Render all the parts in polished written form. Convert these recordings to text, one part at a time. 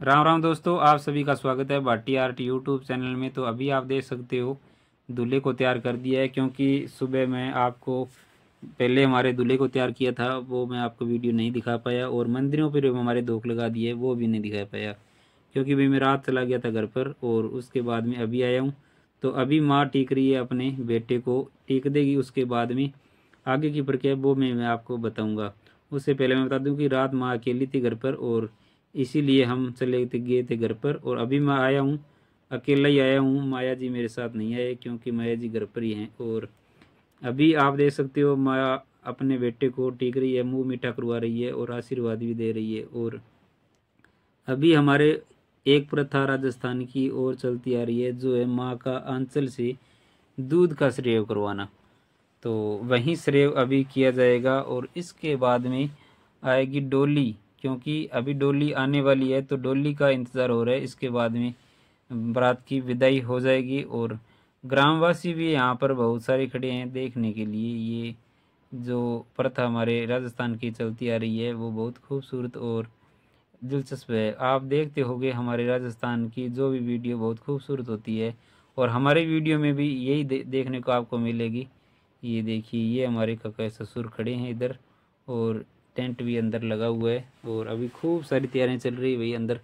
राम राम दोस्तों, आप सभी का स्वागत है भाटी आर्ट यूट्यूब चैनल में। तो अभी आप देख सकते हो दूल्हे को तैयार कर दिया है, क्योंकि सुबह मैं आपको पहले हमारे दूल्हे को तैयार किया था, वो मैं आपको वीडियो नहीं दिखा पाया, और मंदिरों पर हमारे धोख लगा दिए वो भी नहीं दिखा पाया, क्योंकि भाई मैं रात चला गया था घर पर। और उसके बाद में अभी आया हूँ, तो अभी माँ टीक रही है अपने बेटे को, टीक देगी। उसके बाद में आगे की प्रक्रिया वो मैं आपको बताऊँगा। उससे पहले मैं बता दूँ कि रात माँ अकेली थी घर पर, और इसीलिए हम चले गए थे घर पर। और अभी मैं आया हूँ, अकेला ही आया हूँ, माया जी मेरे साथ नहीं आए, क्योंकि माया जी घर पर ही हैं। और अभी आप देख सकते हो माया अपने बेटे को टीक रही है, मुंह मीठा करवा रही है और आशीर्वाद भी दे रही है। और अभी हमारे एक प्रथा राजस्थान की और चलती आ रही है, जो है माँ का आंचल से दूध का श्रेय करवाना। तो वहीं श्रेय अभी किया जाएगा, और इसके बाद में आएगी डोली, क्योंकि अभी डोली आने वाली है, तो डोली का इंतज़ार हो रहा है। इसके बाद में बारात की विदाई हो जाएगी, और ग्रामवासी भी यहाँ पर बहुत सारे खड़े हैं देखने के लिए। ये जो प्रथा हमारे राजस्थान की चलती आ रही है वो बहुत खूबसूरत और दिलचस्प है। आप देखते होंगे हमारे राजस्थान की जो भी वीडियो बहुत खूबसूरत होती है, और हमारे वीडियो में भी यही देखने को आपको मिलेगी। ये देखिए, ये हमारे काका ससुर खड़े हैं इधर, और टेंट भी अंदर लगा हुआ है, और अभी खूब सारी तैयारियां चल रही है भाई अंदर।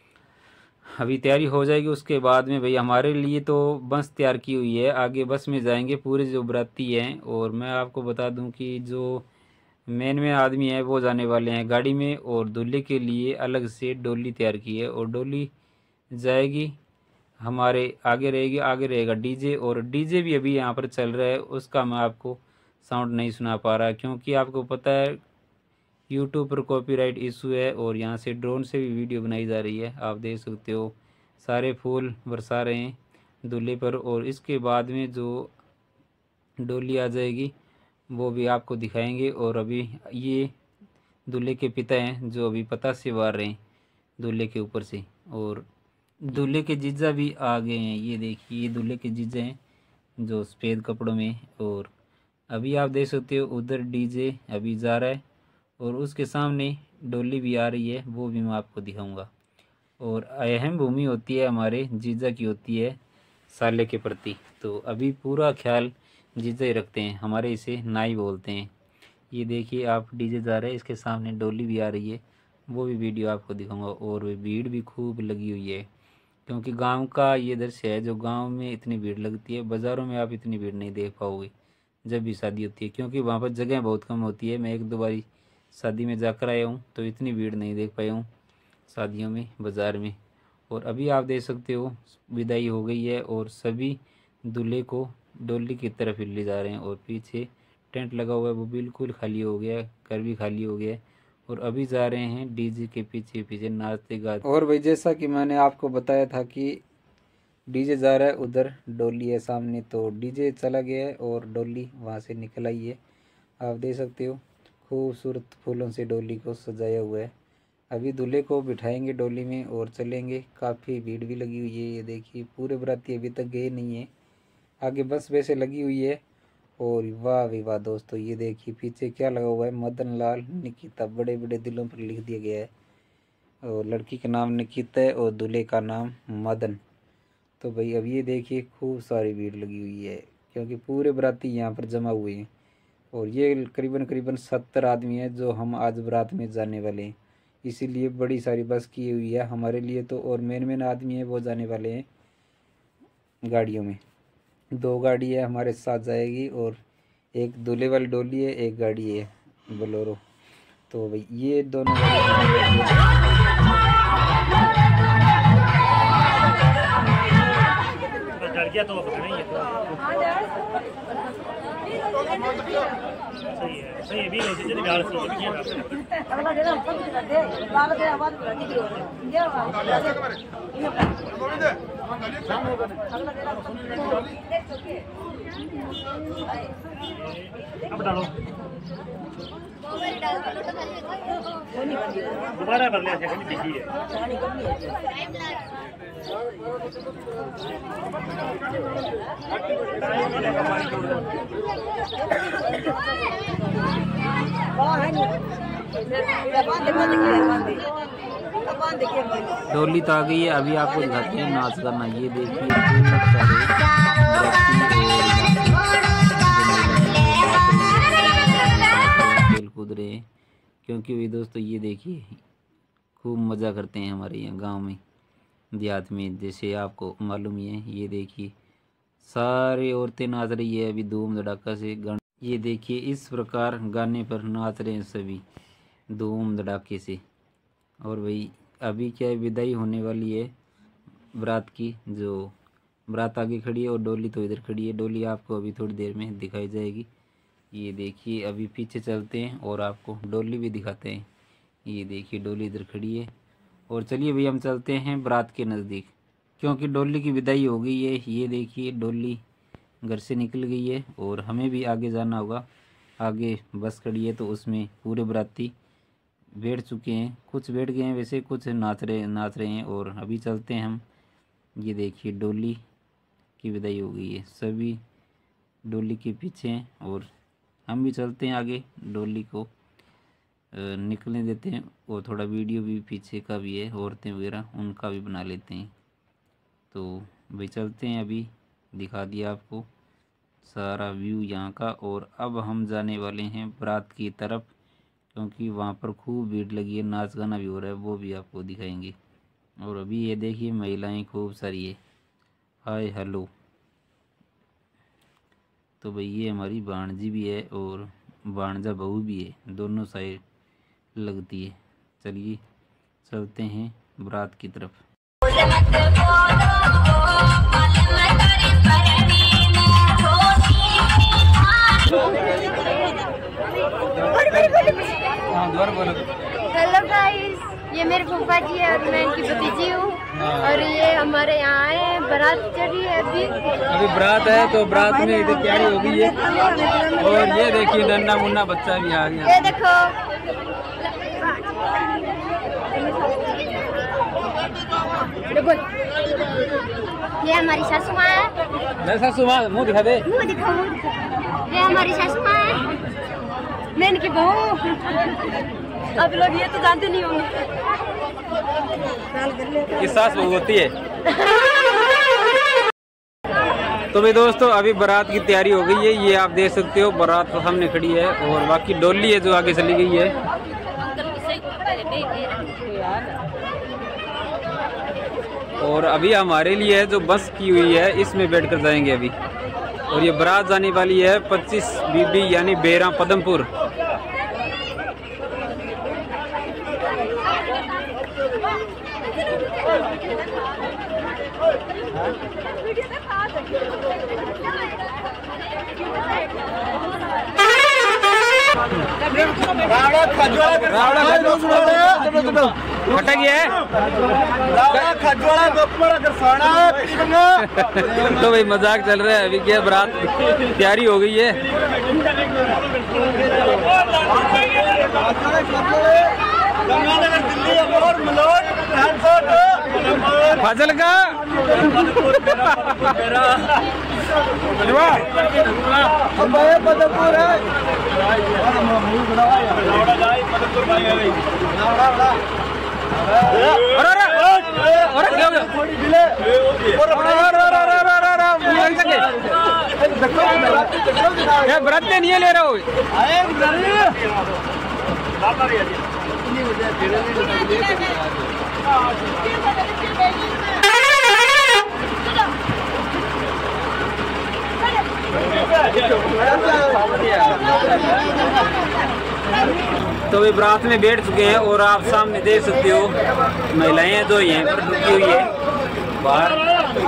अभी तैयारी हो जाएगी, उसके बाद में भाई हमारे लिए तो बस तैयार की हुई है, आगे बस में जाएंगे पूरे जो बराती हैं। और मैं आपको बता दूं कि जो मेन आदमी है वो जाने वाले हैं गाड़ी में, और दूल्हे के लिए अलग से डोली तैयार की है, और डोली जाएगी हमारे आगे रहेगी, आगे रहेगा डीजे। और डीजे भी अभी यहाँ पर चल रहा है, उसका मैं आपको साउंड नहीं सुना पा रहा, क्योंकि आपको पता है यूट्यूब पर कॉपीराइट इशू है, और यहाँ से ड्रोन से भी वीडियो बनाई जा रही है। आप देख सकते हो सारे फूल बरसा रहे हैं दूल्हे पर। और इसके बाद में जो डोली आ जाएगी वो भी आपको दिखाएंगे। और अभी ये दूल्हे के पिता हैं जो अभी पता से वार रहे हैं दूल्हे के ऊपर से, और दूल्हे के जीजा भी आ गए हैं। ये देखिए, ये दूल्हे के जीजा हैं जो सफ़ेद कपड़ों में। और अभी आप देख सकते हो उधर डीजे अभी जा रहा है, और उसके सामने डोली भी आ रही है, वो भी मैं आपको दिखाऊंगा। और अहम भूमि होती है हमारे जीजा की, होती है साले के प्रति, तो अभी पूरा ख्याल जीजा ही रखते हैं, हमारे इसे नाई बोलते हैं। ये देखिए, आप डीजे जा रहे हैं, इसके सामने डोली भी आ रही है, वो भी वीडियो आपको दिखाऊंगा। और भीड़ भी खूब लगी हुई है, क्योंकि गांव का ये दृश्य है, जो गांव में इतनी भीड़ लगती है, बाज़ारों में आप इतनी भीड़ नहीं देख पाओगे जब भी शादी होती है, क्योंकि वहाँ पर जगह बहुत कम होती है। मैं एक दो बारी शादी में जाकर आया हूँ, तो इतनी भीड़ नहीं देख पाया हूँ शादियों में बाज़ार में। और अभी आप देख सकते हो विदाई हो गई है, और सभी दूल्हे को डोली की तरफ ले जा रहे हैं, और पीछे टेंट लगा हुआ है वो बिल्कुल खाली हो गया है, घर भी खाली हो गया है, और अभी जा रहे हैं डीजे के पीछे पीछे नाचते गाते। और भाई जैसा कि मैंने आपको बताया था कि डीजे जा रहा है, उधर डोली है सामने, तो डीजे चला गया है और डोली वहाँ से निकल आई है। आप देख सकते हो खूबसूरत फूलों से डोली को सजाया हुआ है। अभी दूल्हे को बिठाएंगे डोली में और चलेंगे। काफ़ी भीड़ भी लगी हुई है, ये देखिए पूरे बराती अभी तक गए नहीं है, आगे बस वैसे लगी हुई है। और वाह भी वाह दोस्तों, ये देखिए पीछे क्या लगा हुआ है, मदन लाल निकिता, बड़े बड़े दिलों पर लिख दिया गया है। और लड़की का नाम निकिता है और दूल्हे का नाम मदन। तो भाई अब ये देखिए खूब सारी भीड़ लगी हुई है, क्योंकि पूरे बराती यहाँ पर जमा हुए हैं। और ये करीबन करीबन 70 आदमी हैं जो हम आज बारात में जाने वाले हैं, इसीलिए बड़ी सारी बस की हुई है हमारे लिए तो। और मेन आदमी है वो जाने वाले हैं गाड़ियों में, 2 गाड़ी है हमारे साथ जाएगी, और एक दूल्हे वाली डोली है, एक गाड़ी है बोलेरो। तो भाई ये दोनों लड़कियां तो नहीं है, सही है, सही है भी हो जितनी गाल सी है भी अगला दे हम सब कर दे बाल दे आवाज कर दी ये अब डालो दोबारा कर ले, ऐसे कभी दिखी है डोली तो आ गई है। अभी आपको दिखाते हैं नाच करना। ये देखिए खेल कूद रहे हैं, क्योंकि भी दोस्तों ये देखिए खूब मज़ा करते हैं हमारे यहाँ गांव में, देहात में, जैसे आपको मालूम ही है। ये देखिए सारी औरतें नाच रही है अभी धूम धड़ाका से। ये देखिए इस प्रकार गाने पर नाच रहे हैं सभी धूम धड़ाके से। और भाई अभी क्या है, विदाई होने वाली है बारात की। जो बारात आगे खड़ी है और डोली तो इधर खड़ी है। डोली आपको अभी थोड़ी देर में दिखाई जाएगी। ये देखिए अभी पीछे चलते हैं और आपको डोली भी दिखाते हैं। ये देखिए डोली इधर खड़ी है। और चलिए भैया हम चलते हैं बारात के नज़दीक, क्योंकि डोली की विदाई हो गई है। ये देखिए डोली घर से निकल गई है और हमें भी आगे जाना होगा। आगे बस खड़ी है तो उसमें पूरे बाराती बैठ चुके हैं, कुछ बैठ गए हैं वैसे, कुछ नाच रहे हैं। और अभी चलते हैं हम। ये देखिए डोली की विदाई हो गई है, सभी डोली के पीछे हैं और हम भी चलते हैं आगे। डोली को निकलने देते हैं और थोड़ा वीडियो भी पीछे का भी है, औरतें वगैरह उनका भी बना लेते हैं। तो भाई चलते हैं, अभी दिखा दिया आपको सारा व्यू यहाँ का। और अब हम जाने वाले हैं बारात की तरफ, क्योंकि वहाँ पर खूब भीड़ लगी है, नाच गाना भी हो रहा है, वो भी आपको दिखाएंगे। और अभी ये देखिए महिलाएं खूब सारी है। Hi hello. तो भाई ये हमारी भाणजी भी है और भाणजा बहू भी है, दोनों साइड लगती है। चलिए चलते हैं बारात की तरफ। हेलो गाइस, ये मेरे फूफा जी है और मैं इनकी भतीजी हूँ। और ये हमारे यहाँ आए, बारात चढ़ी है अभी बारात है, तो बारात में इधर तैयारी हो गई है। और ये देखिए नन्ना मुन्ना बच्चा भी आ गया। ये देखो, ये हमारी सासू माँ है। सासू माँ मुँह दिखा दे, मुँह दिखा, मुँह दिखा। ये हमारी सासू माँ है, मैं इनकी बहू। अब लोग ये तो जानते नहीं होंगे, ये सास बहू होती है। तो भाई दोस्तों अभी बारात की तैयारी हो गई है। ये आप देख सकते हो बारात तो सामने खड़ी है और बाकी डोली है जो आगे चली गई है। और अभी हमारे लिए है जो बस की हुई है, इसमें बैठ कर जाएंगे अभी। और ये बारात जाने वाली है 25 बीबी यानी बेरा पदमपुर। तो भाई मजाक चल रहा है, अभी क्या बारात तैयारी हो गई है। फजल का बराते नहीं ले रहा हूँ। तो वे बारात में बैठ चुके हैं और आप सामने देख सकते हो महिलाएं जो यहीं पर रुकी हुई है बाहर।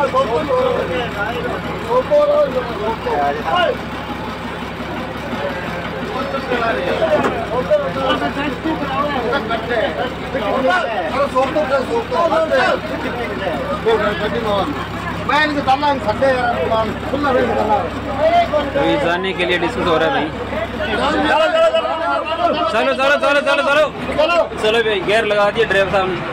जाने के लिए डिस्कस हो रहा है भाई। चलो चलो चलो चलो चलो चलो भाई, गेयर लगा दिए ड्राइवर साहब ने।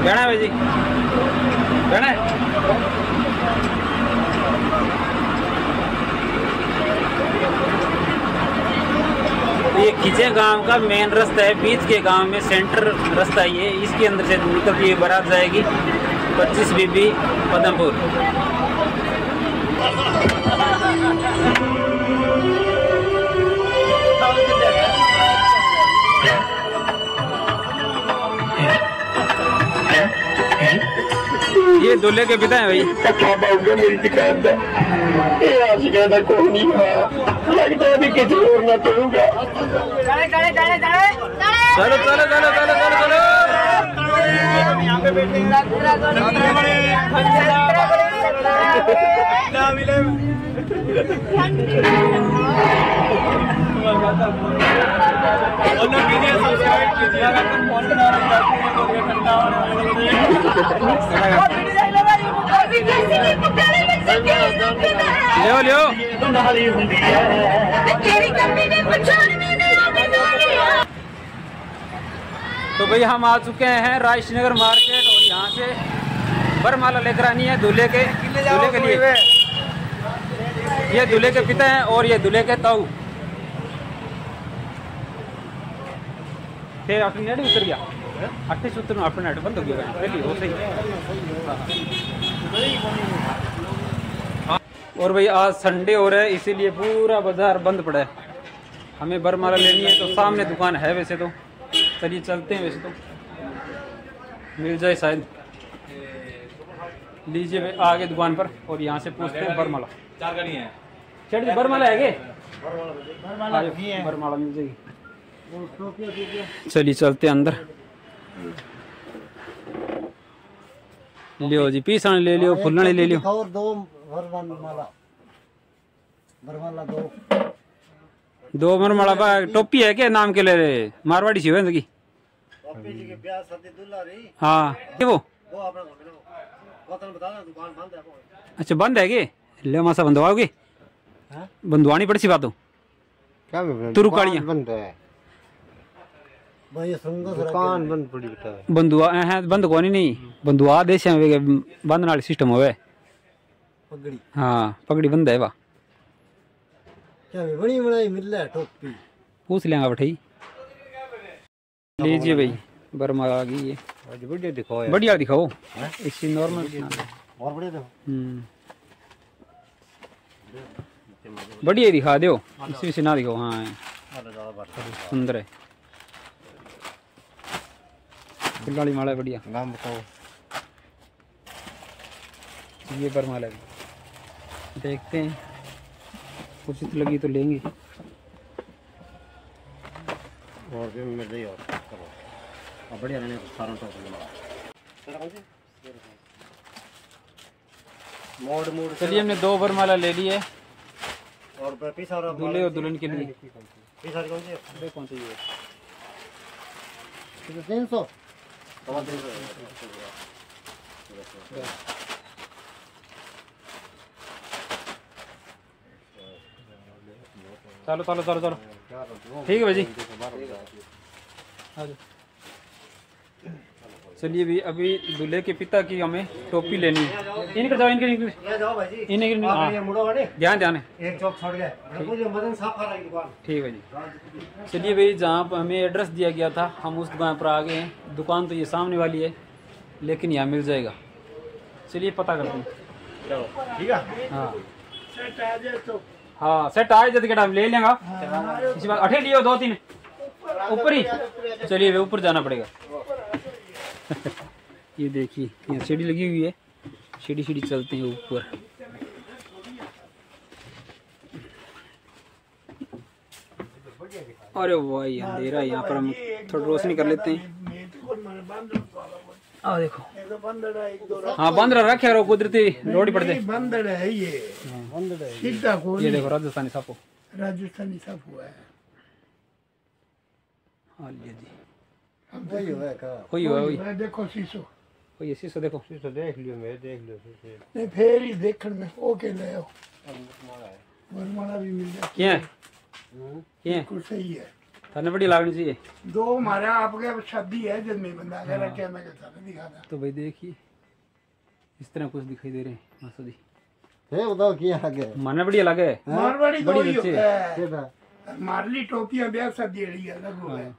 बहना है भाई जी, बहना है। ये खिचे गांव का मेन रास्ता है, बीच के गांव में सेंटर रास्ता ये, इसके अंदर से निकल के बारात जाएगी 25 बीबी पदमपुर। ये दूल्हे के पिता हैं भाई। चलो चलो चलो चलो चलो चलो। लियो लियो। तो भाई हम आ चुके हैं राजनगर मार्केट और यहाँ से वरमाला लेकर आनी है दूल्हे के लिए। ये दूल्हे के पिता हैं और ये दूल्हे के ताऊ। फिर अपनी नेट उतर गया, 28 उतर अपना नेट बंद हो गया पहले वो सही। और भाई आज संडे हो रहा है इसीलिए पूरा बाजार बंद पड़ा है। हमें वरमाला लेनी है तो सामने दुकान है वैसे तो, चलिए चलते हैं। वैसे तो मिल जाए शायद, लीजिए भाई आगे दुकान पर और यहाँ से पूछते हैं वरमाला। चलिए वरमाला है क्या? वरमाला मिल जाएगी। चलिए चलते हैं अंदर। लियो जी पीस ले लियो, फुलने ले लियो। और दो वरमाला दो वरमाला। टोपी है क्या नाम के ले रहे? मारवाड़ी सी है की? हाँ वो अच्छा बंद है कि ले मासा बंदवाओगे? बंदवानी पड़ी सी बात हो क्या? तुरुकाड़ियाँ बंद है दुकान बंद पड़ी है। बंदुआ है बंद कोनी नहीं, बंदुआ देश बंद नाल सिस्टम होवे। पगड़ी हाँ पगड़ी बंद है वाह। क्या बड़ी बनाई मिल रहा है टोपी? पूछ लेंगे बठाई। लीजिए भाई वरमाला आ गई है। बढ़िया दिखाओ, बढ़िया दिखाओ। इसकी नॉर्मल और बढ़िया देखो। बढ़िया दिखा दो, इसी से ना दिखाओ। हाँ सुंदर है, फुल्लाड़ी माला है बढ़िया। नाम बताओ। ये वरमाला देखते हैं, उचित लगी तो लेंगे। और भी मिल रही और बढ़िया रहने सारा मोड़ मोड़। चलिए हमने दो वरमाला ले ली है और दूल्हे और दुल्हन के लिए। कौन सी है? 300। चलो चलो चलो चलो ठीक है भाई जी। चलिए भी अभी दूल्हे के पिता की हमें टोपी लेनी है। इनके जाओ, इनके ध्यान ध्यान है। एक चौक छोड़ गया ठीक है जी। चलिए भाई जहाँ पर हमें एड्रेस दिया गया था हम उस दुकान पर आ गए हैं। दुकान तो ये सामने वाली है लेकिन यहाँ मिल जाएगा। चलिए पता करते हैं। ठीक है हाँ हाँ सेट आए जल्दी टाइम ले लेंगे। इसी बात अठे लियो 2-3 ऊपर ही। चलिए वे ऊपर जाना पड़ेगा। ये देखिए यहाँ सीढ़ी लगी हुई है, सीढ़ी सीढ़ी चलते हैं ऊपर। अरे वाह अंधेरा, यहाँ पर हम थोड़ी रोशनी कर लेते हैं। आ देखो हाँ बंदर रखे और कुदरती रोड पड़ते बंदर है ये। ये देखो राजस्थानी सापो, राजस्थानी सापो है। हाँ जी वही वही देखो शीशो, वही शीशो देखो, शीशो देख लियो। मैं देख लियो नहीं फिर ही देखण में ओके ले आओ। वरमाला भी मिल जाए क्या है? क्या कुछ सही है। खाने बढ़िया लागनी चाहिए। दो हमारे आपके शादी है जन्मी बंदा अगर क्या मैं कहता दिखाता तो भाई देखिए इस तरह कुछ दिखाई दे रहे हैं मासूदी है बताओ क्या आगे माने बढ़िया लगे मारवाड़ी तो बड़ी ही अच्छी होता है केदा मारली टोपियां ब्याह शादी वाली अलग हो है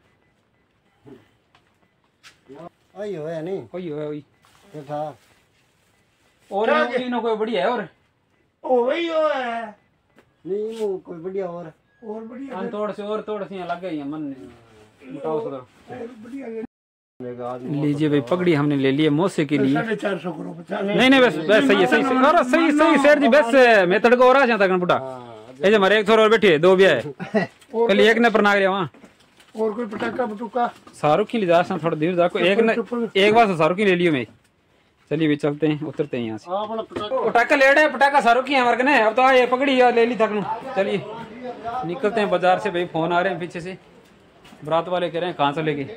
आयो है नहीं ओई ओई के था और इनो कोई बढ़िया है और ओ वही हो है नहीं वो कोई बढ़िया और बढ़िया अन तोड़ से और तोड़ से लग गई है मन मुटाओ सो और बढ़िया लीजिए भाई पगड़ी हमने ले ली है मोसे के लिए 450 करो 50 नहीं नहीं बस बस सही है सही और सही सही शेर जी बस मैं तड़को और आ जाता कन पुटा ये जो हमारे एक थोड़ा और बैठी है दो भी है कल एक ने प्रनाग लिया वहाँ और कोई पटाखा बटुका शाहरुख की लिजा थोड़ा देर जाको एक ने एक बार तो शाहरुख की ले लियो मैं चलिए भी चलते हैं उतरते हैं यहाँ से अपना पटाखा पटाखा लेट है पटाखा शाहरुख की है हमारे ने अब तो ये पकड़ी ले ली थकनू चलिए निकलते हैं बाजार से भाई फोन आ रहे हैं पीछे से बरात वाले कह रहे हैं कहाँ से लेके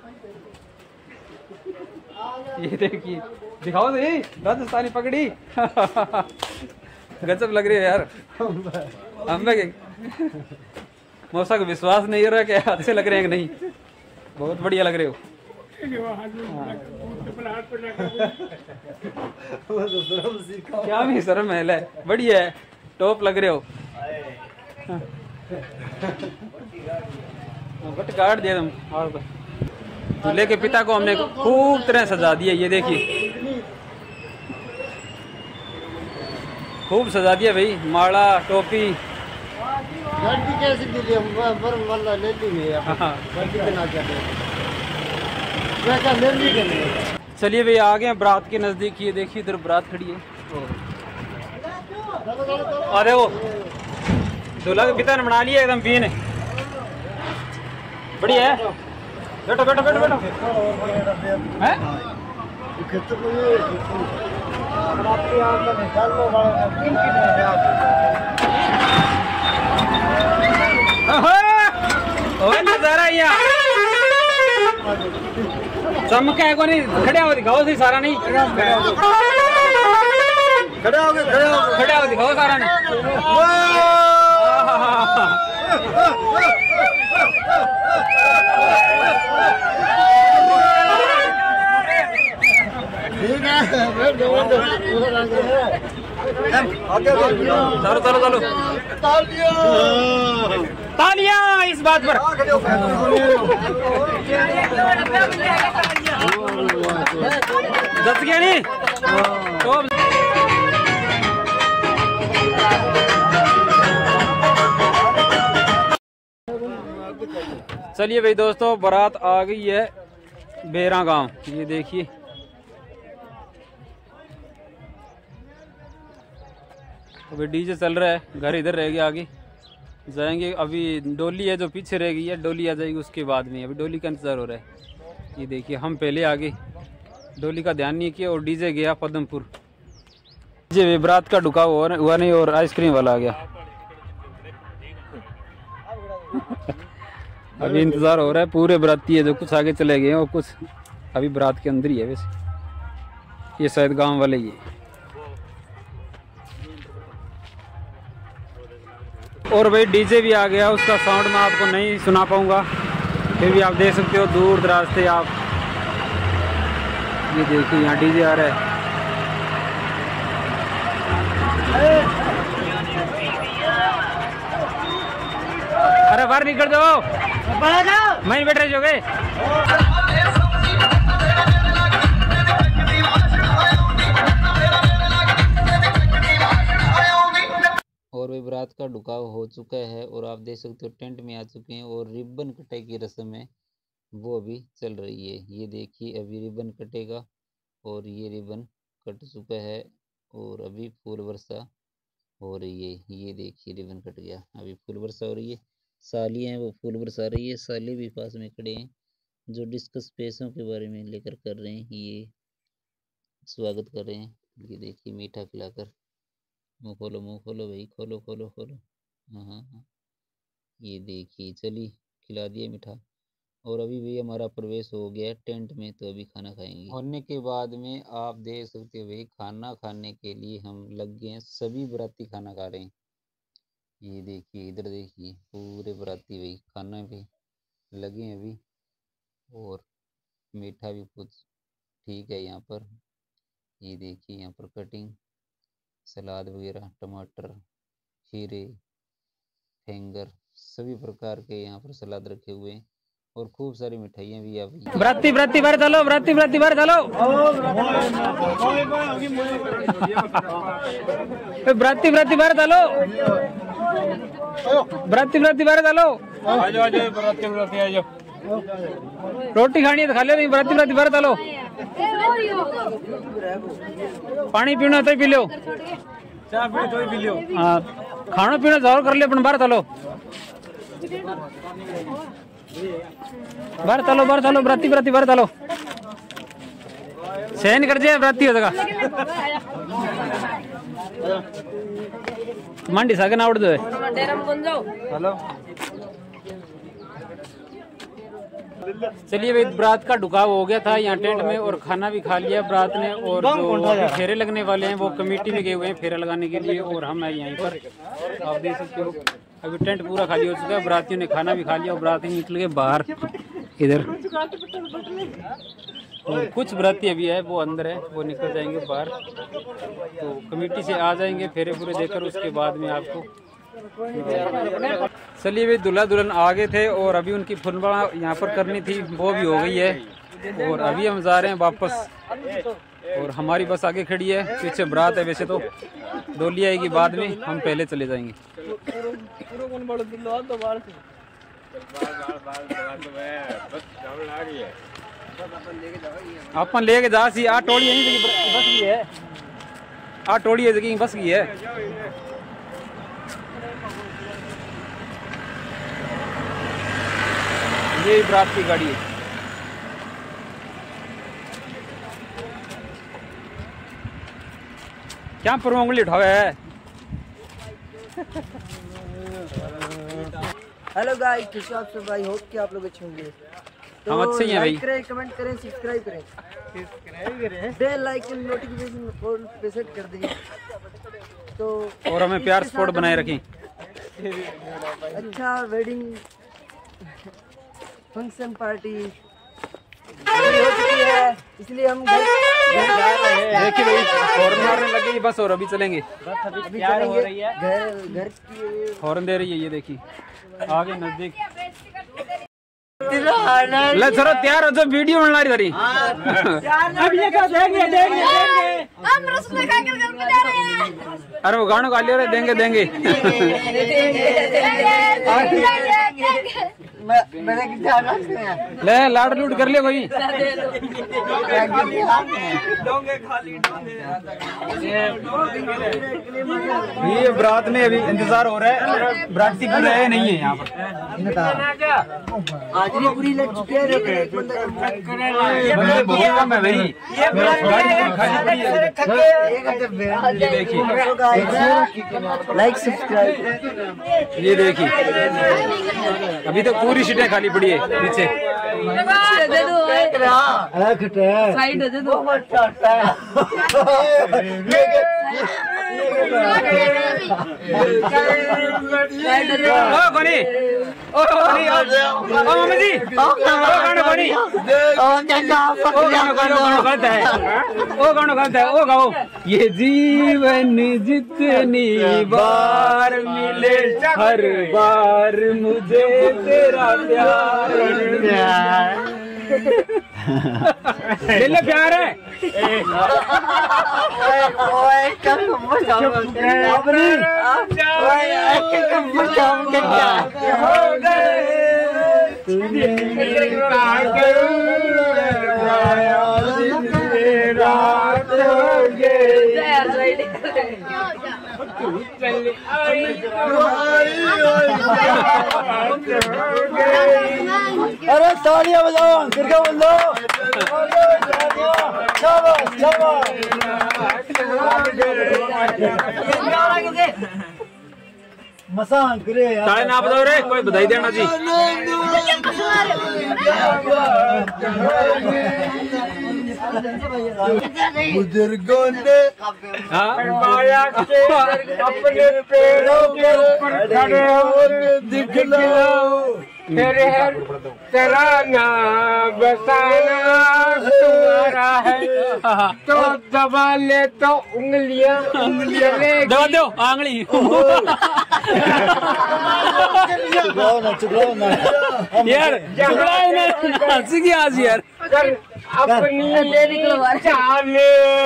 ये देखिए दिखाओ तो ये राजस्थानी पकड़ी गजब लग रही है यार अम्बे के मौसा को विश्वास नहीं हो रहा कि अच्छे लग रहे हैं कि नहीं बहुत बढ़िया लग रहे हो क्या भी शर्म है बढ़िया है टॉप लग रहे हो बट काट दिया तुम और दूल्हे के पिता को हमने खूब तरह सजा दिया ये देखिए खूब सजा दिया भाई माला टोपी गाड़ी कैसे दी थी पर वाला ले ली है गाड़ी के ना क्या मैं क्या ले ली करने चलिए भाई आ गए बारात के नजदीक ये देखिए इधर बारात खड़ी है अरे वो दूल्हा के पिता ने बना लिया एकदम पीने बढ़िया है बैठो बैठो बैठो बैठो हैं नजारा यहाँ चमका है को नहीं खड़े हो दिखाओ सही सारा नहीं खड़े हो दिखाओ सारा नहीं ठीक है चलो चलो चलो तालियां इस बात पर दस गया नहीं तो चलिए भाई दोस्तों बारात आ गई है बेरा गांव ये देखिए अभी डीजे चल रहा है घर इधर रह गया आगे जाएंगे अभी डोली है जो पीछे रह गई है डोली आ जाएगी उसके बाद में अभी डोली का इंतज़ार हो रहा है ये देखिए हम पहले आगे डोली का ध्यान नहीं किया और डीजे गया पद्मपुर जी बारात का ढुका हुआ नहीं और आइसक्रीम वाला आ गया अभी इंतज़ार हो रहा है पूरे बाराती है जो कुछ आगे चले गए हैं और कुछ अभी बारात के अंदर ही है वैसे ये शायद गांव वाले ही है और भाई डीजे भी आ गया उसका साउंड मैं आपको नहीं सुना पाऊंगा फिर भी आप देख सकते हो दूर दराज से आप ये देखिए यहाँ डीजे आ रहा है अरे बाहर निकल जाओ मैं बैठ रहे गए और भी बारात का ढुकाव हो चुका है और आप देख सकते हो टेंट में आ चुके हैं और रिबन कटाई की रस्म है वो अभी चल रही है ये देखिए अभी रिबन कटेगा और ये रिबन कट चुका है और अभी फूल वर्षा हो रही है ये देखिए रिबन कट गया अभी फूल वर्षा हो रही है साली हैं वो फूल बरसा रही है साली भी पास में खड़े हैं जो डिस्कस पैसों के बारे में लेकर कर रहे हैं ये स्वागत कर रहे हैं ये देखिए मीठा खिलाकर मुँह खोलो भाई खोलो खोलो खोलो हाँ हाँ हाँ ये देखिए चलिए खिला दिया मीठा और अभी भी हमारा प्रवेश हो गया टेंट में तो अभी खाना खाएंगे होने के बाद में आप देख सकते हो भाई खाना खाने के लिए हम लग गए हैं सभी बाराती खाना खा रहे हैं ये देखिए इधर देखिए पूरे बाराती भाई खाना पे लगे हैं अभी, और मीठा भी कुछ ठीक है यहाँ पर। ये देखिए यहाँ पर कटिंग, सलाद वगैरह, टमाटर, खीरे, फिंगर, सभी प्रकार के यहाँ पर सलाद रखे हुए हैं, और खूब सारी मिठाइयाँ भी अभी। ब्राती ब्राती बार चलो, ब्राती ब्राती बार चलो, ब्राती ब्राती बार चलो, ब्राती ब्राती बार चलो, आ जाओ ब्राती ब्राती आ जाओ। रोटी खानी है तो खा लो, नहीं ब्राती ब्राती बार चलो। पानी पीना तो पी लो, चाय पी तो पी लो। हाँ, खाना पीना जरूर कर लियो, अपन बाहर चलो, बाहर चलो, बाहर चलो, ब्राती ब्राती बाहर चलो, सहन कर जाए ब्राती हो जाएगा। मंडी सागन आवड़ दो। हेलो, चलिए भाई, बारात का ढुकाव हो गया था यहाँ टेंट में, और खाना भी खा लिया बारात ने, और जो फेरे लगने वाले हैं वो कमेटी में गए हुए हैं फेरा लगाने के लिए, और हम हैं यहीं पर, आप देख सकते हो। अभी टेंट पूरा खाली हो चुका है, बारातियों ने खाना भी खा लिया, और बाराती निकल गए बाहर इधर, और कुछ बाराती अभी है वो अंदर है, वो निकल जाएंगे बाहर, तो कमेटी से आ जाएंगे फेरे पूरे देकर, उसके बाद में आपको। चलिए भाई, दूल्हा दुल्हन आ गए थे, और अभी उनकी फुलवा यहाँ पर करनी थी, वो भी हो गई है, और अभी हम जा रहे हैं वापस, और हमारी बस आगे खड़ी है, पीछे बारात है, वैसे तो डोली आएगी बाद में, हम पहले चले जाएंगे। अपन लेके जा सी, आ टोली यहीं बस की है, आ टोली है जगह बस की है। ये बारात की गाड़ी है। क्या पर उंगली उठावे है। हेलो गाइस, कैसे आप सब? भाई होप कि आप लोग अच्छे होंगे। तो हम अच्छे ही हैं भाई। करें, कमेंट करें, सब्सक्राइब करें, बेल आइकन नोटिफिकेशन ऑल पे सेट कर दें, तो और हमें प्यार स्पॉट बनाए रखें। अच्छा वेडिंग फंक्शन पार्टी हो चुकी है, इसलिए हम घर जा रहे हैं। देखिए भाई, हॉर्न मारने लगे बस, और अभी चलेंगे, अभी चलेंगे घर की हॉर्न दे रही है, ये देखिए आगे नजदीक। ले चलो तैयार हो जो वीडियो बना रही अब ये क्या देंगे देंगे देंगे हम रसगुल्ले खाकर घर पे जा रहे हैं। अरे वो गानों गा लियो, देंगे देंगे। ले लाड लूट कर लियो कोई। ये बारात में अभी इंतजार हो रहा है, बाराती पूरा है नहीं है यहाँ पर, हाजिरी पूरी लग चुकी है। बहुत कम है भाई, ये देखिए, लाइक सब्सक्राइब, ये देखिए अभी तो पूरी सीटें खाली पड़ी है पीछे। साइड दे दो। कोनी ओ कोनी ओ मम्मी जी ओ गाना कोनी ओ गाना गलत है ओ गाओ। ये जीवन जितनी बार मिले हर बार मुझे तेरा प्यार ले ले प्यार है। अरे तालियां बजाओ, गिरगा बोलो, मसान करे ताले ना बजाओ रे, कोई बधाई देना जी। बुजुर्गों ने अपने पैरों के ऊपर खड़े होकर दिखलाओ, तेरे तराना बसाना तुम्हारा है, तो दबा ले तो उंगलियां दबा दो आंगली। यार हंसी की आज यार अपनी चाले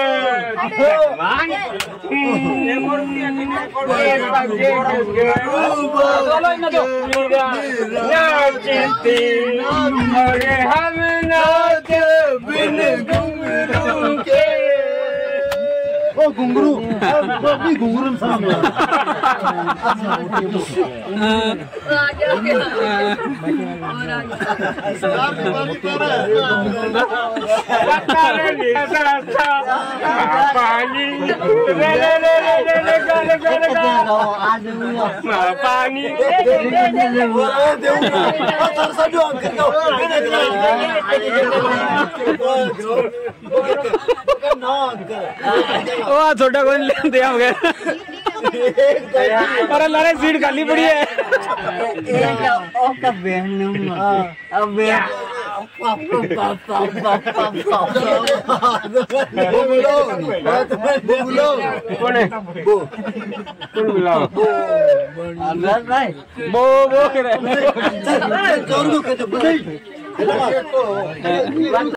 नाचती अरे हम नाच बिन घुंघरू के। ओ घुंघरू घुंघरू सामने पानी छोटा कौन लेते हम गए। अरे लारे सीट खाली पड़ी है। वो